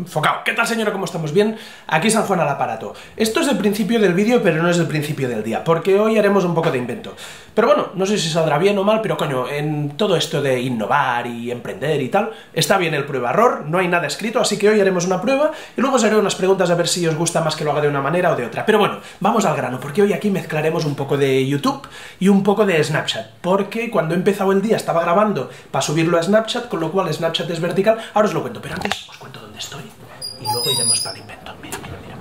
Enfocado. ¿Qué tal, señora? ¿Cómo estamos? ¿Bien? Aquí San Juan al aparato. Esto es el principio del vídeo, pero no es el principio del día, porque hoy haremos un poco de invento. Pero bueno, no sé si saldrá bien o mal, pero coño, en todo esto de innovar y emprender y tal, está bien el prueba-error, no hay nada escrito, así que hoy haremos una prueba y luego os haré unas preguntas a ver si os gusta más que lo haga de una manera o de otra. Pero bueno, vamos al grano, porque hoy aquí mezclaremos un poco de YouTube y un poco de Snapchat, porque cuando he empezado el día estaba grabando para subirlo a Snapchat, con lo cual Snapchat es vertical. Ahora os lo cuento, pero antes os cuento dónde estoy y luego iremos para el invento. Mira, mira, mira.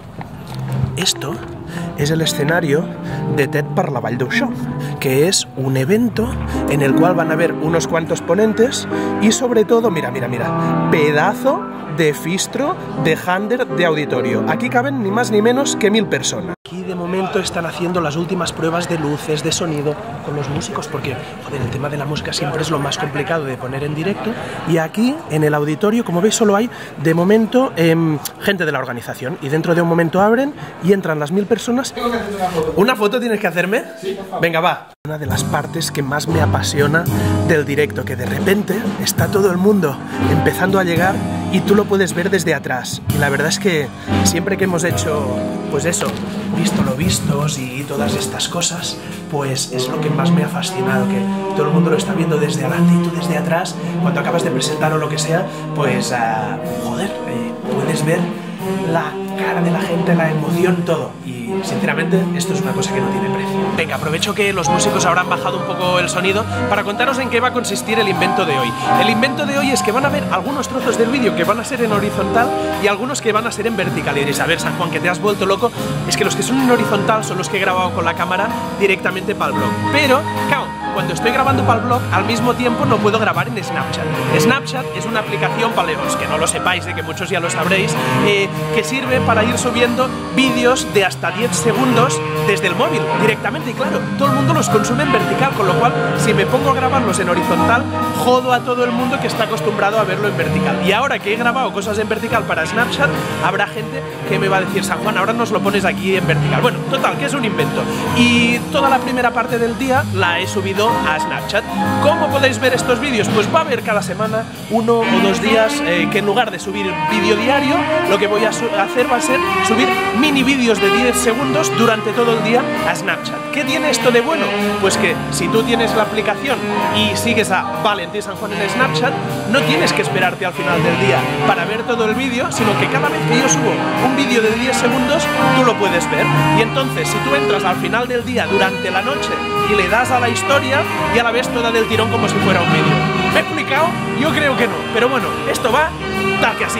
Esto es el escenario de TED per la Vall d'Uixó, que es un evento en el cual van a haber unos cuantos ponentes y sobre todo, mira, mira, mira, pedazo de fistro, de hander, de auditorio. Aquí caben ni más ni menos que 1000 personas. Aquí de momento están haciendo las últimas pruebas de luces, de sonido con los músicos, porque, joder, el tema de la música siempre es lo más complicado de poner en directo. Y aquí, en el auditorio, como veis, solo hay, de momento, gente de la organización. Y dentro de un momento abren y entran las 1000 personas. ¿Una foto tienes que hacerme? Sí, por favor. Venga, va. Una de las partes que más me apasiona del directo, que de repente está todo el mundo empezando a llegar y tú lo puedes ver desde atrás. Y la verdad es que siempre que hemos hecho, pues eso, visto lo vistos y todas estas cosas, pues es lo que más me ha fascinado, que todo el mundo lo está viendo desde adelante y tú desde atrás, cuando acabas de presentar o lo que sea, pues, joder, puedes ver la cara de la gente, la emoción, todo. Y sinceramente esto es una cosa que no tiene precio. Venga, aprovecho que los músicos ahora han bajado un poco el sonido para contaros en qué va a consistir el invento de hoy. El invento de hoy es que van a ver algunos trozos del vídeo que van a ser en horizontal y algunos que van a ser en vertical. Y diréis, a ver, San Juan, que te has vuelto loco. Es que los que son en horizontal son los que he grabado con la cámara directamente para el blog. Pero, claro, cuando estoy grabando para el blog, al mismo tiempo no puedo grabar en Snapchat. Snapchat es una aplicación, para los que no lo sepáis, de que muchos ya lo sabréis, que sirve para ir subiendo vídeos de hasta 10 segundos desde el móvil directamente. Y claro, todo el mundo los consume en vertical, con lo cual, si me pongo a grabarlos en horizontal, jodo a todo el mundo que está acostumbrado a verlo en vertical. Y ahora que he grabado cosas en vertical para Snapchat, habrá gente que me va a decir, San Juan, ahora nos lo pones aquí en vertical. Bueno, total, que es un invento. Y toda la primera parte del día la he subido a Snapchat. ¿Cómo podéis ver estos vídeos? Pues va a haber cada semana 1 o 2 días que en lugar de subir vídeo diario, lo que voy a hacer va a ser subir mini vídeos de 10 segundos durante todo el día a Snapchat. ¿Qué tiene esto de bueno? Pues que si tú tienes la aplicación y sigues a Valentín San Juan en Snapchat, no tienes que esperarte al final del día para ver todo el vídeo, sino que cada vez que yo subo un vídeo de 10 segundos, tú lo puedes ver. Y entonces, si tú entras al final del día durante la noche y le das a la historia, ya la ves toda del tirón como si fuera un vídeo. ¿Me he explicado? Yo creo que no, pero bueno, esto va tal que así.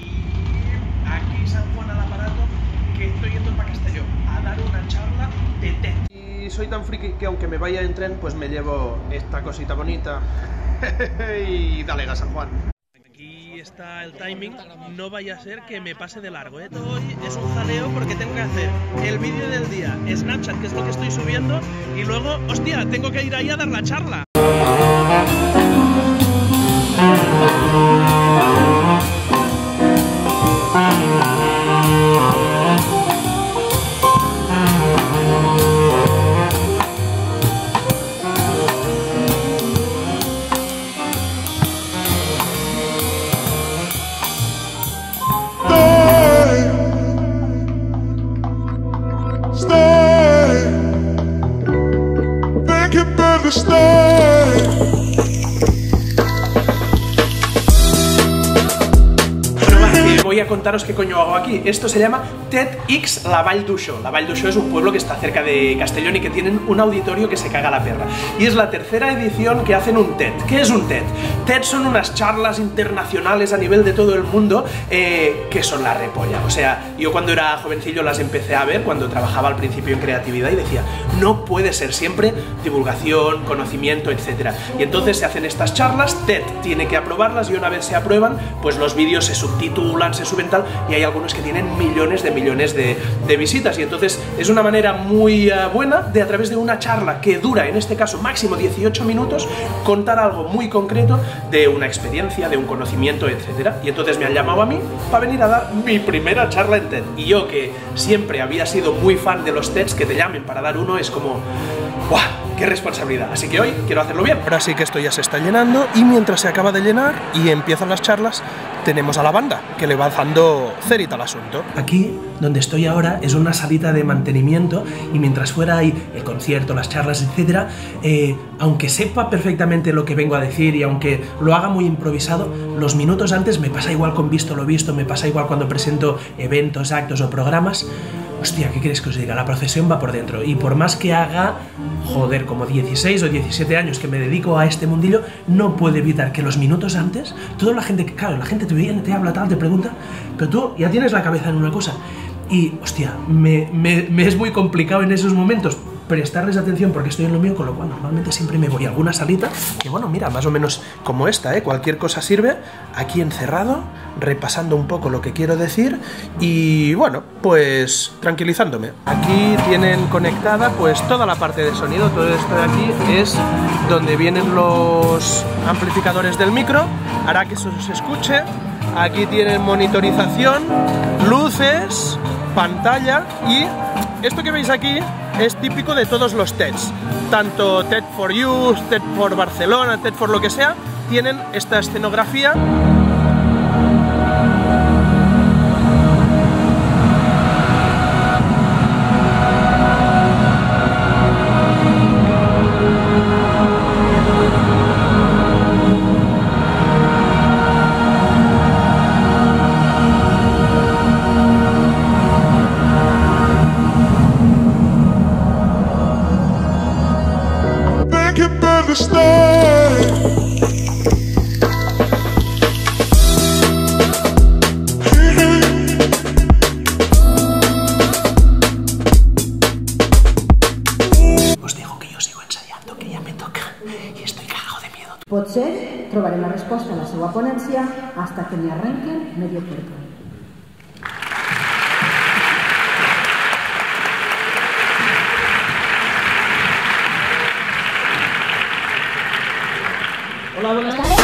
Aquí San Juan al aparato, que estoy yendo para Castelló a dar una charla de TED. Y soy tan friki que aunque me vaya en tren, pues me llevo esta cosita bonita. Y dale gas, San Juan. Aquí está el timing, no vaya a ser que me pase de largo, ¿eh? Hoy es un jaleo porque tengo que hacer el vídeo del día, Snapchat, que es lo que estoy subiendo, y luego, hostia, tengo que ir ahí a dar la charla. Voy a contaros qué coño hago aquí. Esto se llama TEDx la Vall d'Uixó. La Vall d'Uixó es un pueblo que está cerca de Castellón y que tienen un auditorio que se caga la perra. Y es la tercera edición que hacen un TED. ¿Qué es un TED? TED son unas charlas internacionales a nivel de todo el mundo que son la repolla. O sea, yo cuando era jovencillo las empecé a ver, cuando trabajaba al principio en creatividad, y decía, no puede ser siempre divulgación, conocimiento, etc. Y entonces se hacen estas charlas, TED tiene que aprobarlas y una vez se aprueban, pues los vídeos se subtitulan, se suben tal, y hay algunos que tienen millones de visitas, y entonces es una manera muy buena de, a través de una charla que dura, en este caso máximo 18 minutos, contar algo muy concreto de una experiencia, de un conocimiento, etcétera. Y entonces me han llamado a mí para venir a dar mi primera charla en TED, y yo, que siempre había sido muy fan de los TEDs, que te llamen para dar uno es como ¡buah! qué responsabilidad. Así que hoy quiero hacerlo bien. Ahora sí que esto ya se está llenando y mientras se acaba de llenar y empiezan las charlas, tenemos a la banda que le va dando cerita al asunto. Aquí, donde estoy ahora, es una salita de mantenimiento y mientras fuera hay el concierto, las charlas, etcétera, aunque sepa perfectamente lo que vengo a decir y aunque lo haga muy improvisado, los minutos antes me pasa igual con Visto lo Visto, me pasa igual cuando presento eventos, actos o programas. Hostia, ¿qué quieres que os diga? La procesión va por dentro y por más que haga, joder, como 16 o 17 años que me dedico a este mundillo, no puedo evitar que los minutos antes, toda la gente, claro, la gente te viene, te habla, tal, te pregunta, pero tú ya tienes la cabeza en una cosa y, hostia, me es muy complicado en esos momentos prestarles atención porque estoy en lo mío, con lo cual normalmente siempre me voy a alguna salita que, bueno, mira, más o menos como esta, cualquier cosa sirve, aquí encerrado, repasando un poco lo que quiero decir y, bueno, pues tranquilizándome. Aquí tienen conectada pues toda la parte de sonido, todo esto de aquí es donde vienen los amplificadores del micro, hará que eso se escuche. Aquí tienen monitorización, luces, pantalla y esto que veis aquí es típico de todos los TEDs, tanto TED for Youth, TED for Barcelona, TED for lo que sea, tienen esta escenografía. Potser trobaré la resposta a la seva ponència hasta que me arrenquen medio cuerpo. Hola, buenas tardes.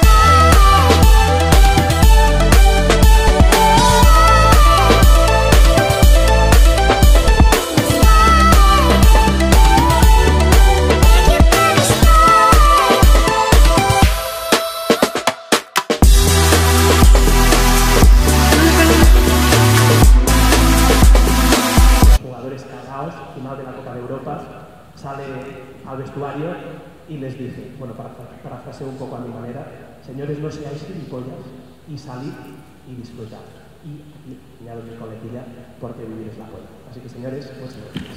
Final de la Copa de Europa, sale al vestuario y les dice, bueno, parafraseo un poco a mi manera, señores, no seáis gilipollas y salid y disfrutad. Y aquí añado mi coletilla porque vivir es la polla. Así que, señores, muchas gracias.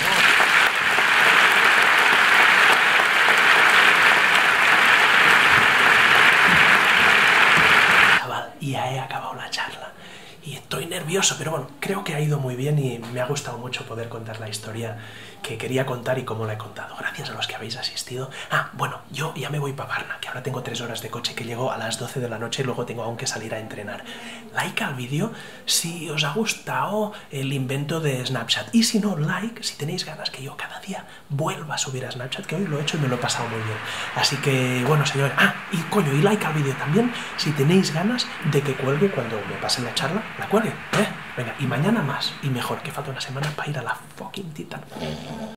Y ya he acabado la charla y estoy nervioso, pero bueno, creo que ha ido muy bien y me ha gustado mucho poder contar la historia que quería contar y cómo la he contado. Gracias a los que habéis asistido. Ah, bueno, yo ya me voy para Varna, que ahora tengo 3 horas de coche, que llego a las 12 de la noche y luego tengo aún que salir a entrenar. Like al vídeo si os ha gustado el invento de Snapchat. Y si no, like si tenéis ganas que yo cada día vuelva a subir a Snapchat, que hoy lo he hecho y me lo he pasado muy bien. Así que, bueno, señores, y coño, y like al vídeo también si tenéis ganas de que cuelgue cuando me pasen la charla, la cuelgue, Venga, y mañana más y mejor, que falta una semana para ir a la fucking Titan.